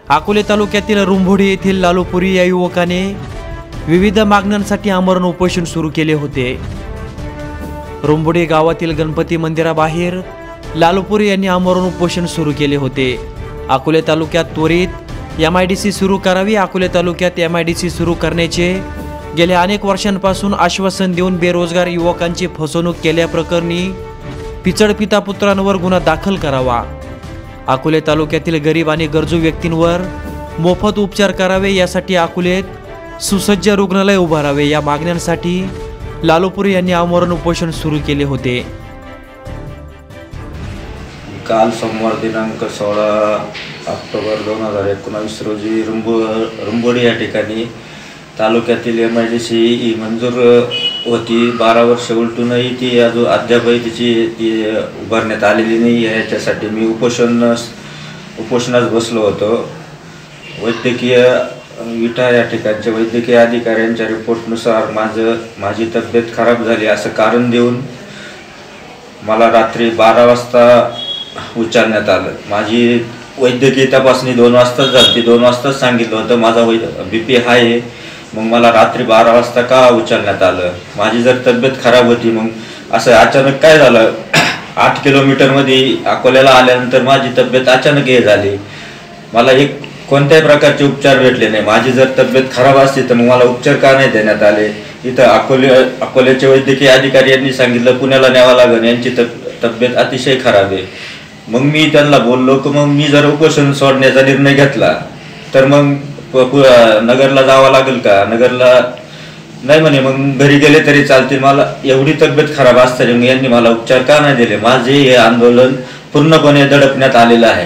अकोले तालुक्यातील रुंभोडी येथील लालूपुरी या युवकाने विविध मागण्यांसाठी आमरण उपोषण सुरू केले होते। रुंभोडी गावातील गणपती मंदिराबाहेर लालूपुरी यांनी आमरण उपोषण सुरू केले होते। अकोले तालुक्यात त्वरित MIDC सुरू करावी, अकोले तालुक्यात MIDC सुरू करण्याचे गेल्या अनेक वर्षांपासून आश्वासन देऊन बेरोजगार युवकांची फसवणूक केल्याप्रकरणी पिचड पिता पुत्रांवर गुन्हा दाखल करावा, अकोले तालुक्यातील गरीब आणि गरजू व्यक्तींवर मोफत उपचार करावे, यासाठी अकोलेत सुसज्ज रुग्णालय उभारावे या मागण्यांसाठी लालूपुरी यांनी आमरण उपोषण सुरू केले होते। काल सोमवार दिनांक 16 ऑक्टोबर 2019 रोजी रुंभोडी या ठिकाणी तालुक्यातील MIDC ही मंजूर होती। 12 वर्ष उलटूनही ती अजून अद्यापही ती उभारण्यात आलेली नाही आहे। याच्यासाठी मी उपोषणास बसलो होतो। वैद्यकीय विटा या ठिकाणच्या वैद्यकीय अधिकाऱ्यांच्या रिपोर्टनुसार माझी तब्येत खराब झाली असं कारण देऊन मला रात्री 12 वाजता उचलण्यात आलं। माझी वैद्यकीय तपासणी 2 वाजताच झाली। 2 वाजताच सांगितलं होतं माझा BP हाय आहे। मग मला रात्री 12 वाजता का उचलण्यात आलं? माझी जर तब्येत खराब होती मग असं अचानक काय झालं? 8 किलोमीटरमध्ये अकोल्याला आल्यानंतर माझी तब्येत अचानक हे झाली। मला एक कोणत्याही प्रकारचे उपचार भेटले नाही। माझी जर तब्येत खराब असती तर मग मला उपचार का नाही देण्यात आले? इथं अकोल्याचे वैद्यकीय अधिकारी यांनी सांगितलं पुण्याला न्यावं लागेल, यांची तब्येत अतिशय खराब आहे। मग मी त्यांना बोललो की मग मी जर उपोषण सोडण्याचा निर्णय घेतला तर मग नगरला जावं लागेल का? नगरला नाही म्हणे, मग घरी गेले तरी चालतील। मला एवढी तब्येत खराब असताना मग यांनी मला उपचार का नाही दिले? माझे हे आंदोलन पूर्णपणे दडपण्यात आलेलं आहे।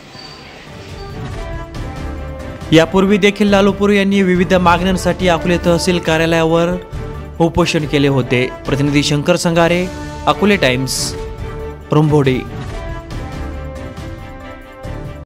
यापूर्वी देखील लालूपुरी यांनी विविध मागण्यांसाठी अकोले तहसील कार्यालयावर उपोषण केले होते। प्रतिनिधी शंकर संगारे, अकोले टाइम्स, रुंभोडी।